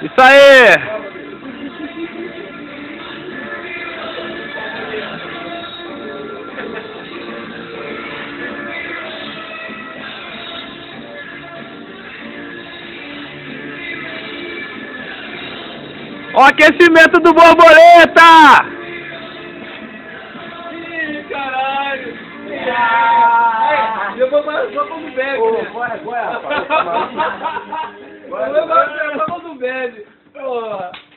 Isso aí! Ó, aquecimento do borboleta! Ih, caralho! Eu vou só quando bebe, né? Bora, rapaz. Eu vou só quando bebe. Porra.